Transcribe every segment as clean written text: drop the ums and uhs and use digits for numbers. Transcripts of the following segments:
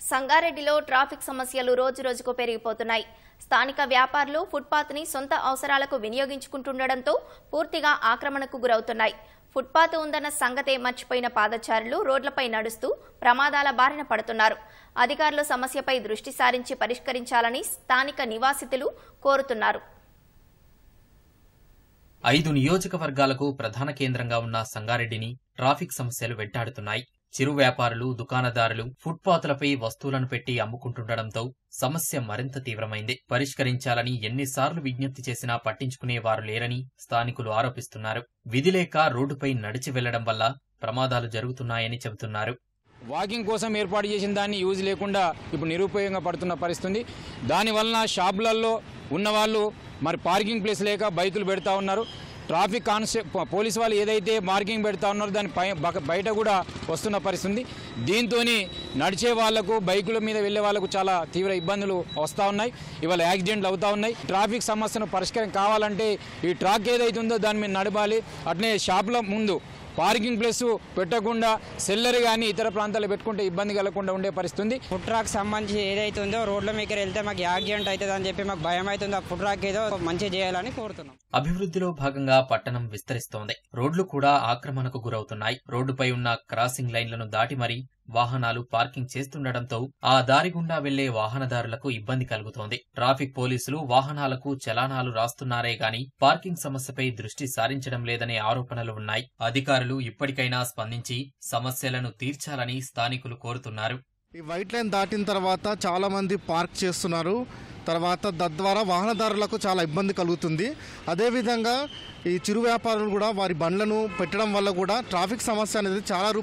సంగారెడ్డిలో ట్రాఫిక్ సమస్యలు రోజురోజుకు పెరిగిపోతున్నాయి. స్థానిక వ్యాపారులు ఫుట్పాత్ ని సొంత అవసరాలకు వినియోగించుకుంటుండటంతో పూర్తిగా ఆక్రమణకు గురవుతున్నాయి. ఫుట్పాత్ ఉందన్న సంగతే మర్చిపోయిన పాదచారులు రోడ్లపై నడుస్తూ ప్రమాదాల బారిన పడుతున్నారు. అధికారులు సమస్యపై దృష్టి సారించి పరిష్కరించాలని స్థానిక నివాసితులు కోరుతున్నారు. 5 నియోజకవర్గాలకు ప్రధాన కేంద్రంగా ఉన్న సంగారెడ్డిని ట్రాఫిక్ సమస్యలు వెంటాడుతున్నాయి. చిరు వ్యాపారులు, దుకాణదారులు ఫుట్పాత్లపై వస్తువులను పెట్టి అమ్ముకుంటుండటంతో సమస్య మరింత తీవ్రమైంది. పరిష్కరించాలని ఎన్నిసార్లు విజ్ఞప్తి చేసినా పట్టించుకునేవారు లేరని స్థానికులు ఆరోపిస్తున్నారు. విధిలేక రోడ్డుపై నడిచి వెళ్లడం వల్ల ప్రమాదాలు జరుగుతున్నాయని చెబుతున్నారు. వాకింగ్ కోసం ఏర్పాటు చేసిన దాన్ని యూజ్ లేకుండా ఇప్పుడు నిరుపయోగంగా పడుతున్న పరిస్థితి. దానివలన షాపులలో ఉన్నవాళ్ళు మరి పార్కింగ్ ప్లేస్ లేక బైకులు పెడతా ఉన్నారు. ట్రాఫిక్ పోలీసు వాళ్ళు ఏదైతే మార్కింగ్ పెడతా ఉన్నారో దాని బయట కూడా వస్తున్న పరిస్థితి. దీంతో నడిచే వాళ్లకు, బైకుల మీద వెళ్లే వాళ్లకు చాలా తీవ్ర ఇబ్బందులు వస్తూ ఉన్నాయి. ఇవాళ యాక్సిడెంట్లు అవుతూ ఉన్నాయి. ట్రాఫిక్ సమస్యను పరిష్కారం కావాలంటే ఈ ట్రాక్ ఏదైతే ఉందో దాని మీద నడపాలి. అట్నే షాపుల ముందు పార్కింగ్ ప్లేస్ పెట్టకుండా సెల్లర్ కానీ ఇతర ప్రాంతాలు పెట్టుకుంటే ఇబ్బంది కలగకుండా ఉండే పరిస్థితి. ఫుడ్ ట్రాక్ సంబంధించి ఏదైతే ఉందో రోడ్ల మీద వెళ్తే మాకు యాక్సిడెంట్ అవుతుంది అని చెప్పి మాకు భయం అవుతుంది. ఆ ఫుడ్ ట్రాక్ ఏదో మంచిగా చేయాలని కోరుతున్నాం. అభివృద్ధిలో భాగంగా పట్టణం విస్తరిస్తోంది. రోడ్లు కూడా ఆక్రమణకు గురవుతున్నాయి. రోడ్డుపై ఉన్న క్రాసింగ్ లైన్లను దాటి మరీ వాహనాలు పార్కింగ్ చేస్తుండటంతో ఆ దారి గుండా వెళ్లే వాహనదారులకు ఇబ్బంది కలుగుతోంది. ట్రాఫిక్ పోలీసులు వాహనాలకు చలానాలు రాస్తున్నారే గాని పార్కింగ్ సమస్యపై దృష్టి సారించడం లేదనే ఆరోపణలు ఉన్నాయి. అధికారులు ఇప్పటికైనా స్పందించి సమస్యలను తీర్చాలని స్థానికులు కోరుతున్నారు. ఈ వైట్ లైన్ దాటిన తర్వాత చాలా మంది పార్క్ చేస్తున్నారు. తర్వాత తద్వారా వాహనదారులకు చాలా ఇబ్బంది కలుగుతుంది. అదేవిధంగా ఈ చిరు వ్యాపారులు కూడా వారి బండ్లను పెట్టడం వల్ల కూడా ట్రాఫిక్ సమస్య అనేది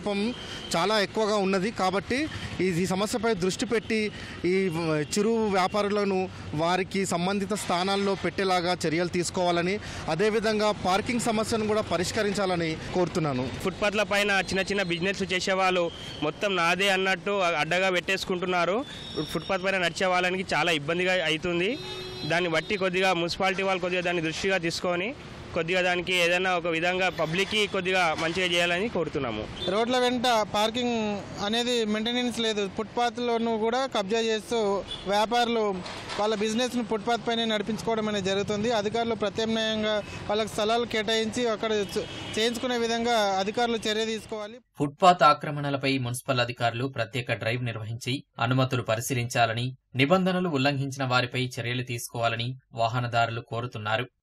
చాలా ఎక్కువగా ఉన్నది. కాబట్టి ఈ సమస్యపై దృష్టి పెట్టి ఈ చిరు వ్యాపారులను వారికి సంబంధిత స్థానాల్లో పెట్టేలాగా చర్యలు తీసుకోవాలని, అదేవిధంగా పార్కింగ్ సమస్యను కూడా పరిష్కరించాలని కోరుతున్నాను. ఫుట్పాత్ల పైన చిన్న చిన్న బిజినెస్ చేసేవాళ్ళు మొత్తం నాదే అన్నట్టు అడ్డగా పెట్టేసుకుంటున్నారు. ఫుట్పాత్ పైన నడిచే వాళ్ళకి చాలా ఇబ్బందిగా అవుతుంది. దాన్ని బట్టి కొద్దిగా మున్సిపాలిటీ వాళ్ళు కొద్దిగా దాన్ని దృష్టిగా తీసుకొని కొద్దిగా దానికి ఏదైనా ఒక విధంగా పబ్లిక్కి కొద్దిగా మంచిగా చేయాలని కోరుతున్నాము. రోడ్ల వెంట పార్కింగ్ అనేది మెయింటెనెన్స్ లేదు. ఫుట్పాత్లను కూడా కబ్జా చేస్తూ వ్యాపారులు వాళ్ళ బిజినెస్ను ఫుట్పాత్ పైన నడిపించుకోవడం అనేది జరుగుతుంది. అధికారులు ప్రత్యామ్నాయంగా వాళ్ళకి స్థలాలు కేటాయించి అక్కడ చేయించుకునే విధంగా అధికారులు చర్య తీసుకోవాలి. ఫుట్పాత్ ఆక్రమణలపై మున్సిపల్ అధికారులు ప్రత్యేక డ్రైవ్ నిర్వహించి అనుమతులు పరిశీలించాలని, నిబంధనలు ఉల్లంఘించిన వారిపై చర్యలు తీసుకోవాలని వాహనదారులు కోరుతున్నారు.